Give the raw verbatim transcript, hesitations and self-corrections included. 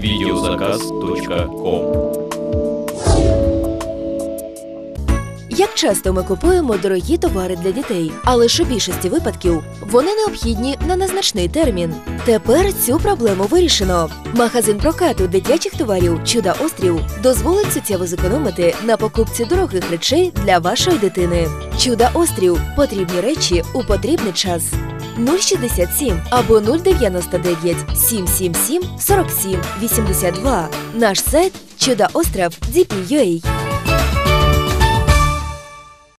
відеозаказ точка ком. Як часто ми купуємо дорогі товари для дітей, але ж у більшості випадків вони необхідні на незначний термін. Тепер цю проблему вирішено. Магазин прокату дитячих товарів «Чудо-Острів» дозволить суттєво зекономити на покупці дорогих речей для вашої дитини. «Чудо-Острів» – потрібні речі у потрібний час. нуль шістдесят сім або нуль дев'яносто дев'ять сім сім сім сорок сім вісімдесят два. Наш сайт чудо остров крапка ді пі крапка ю а.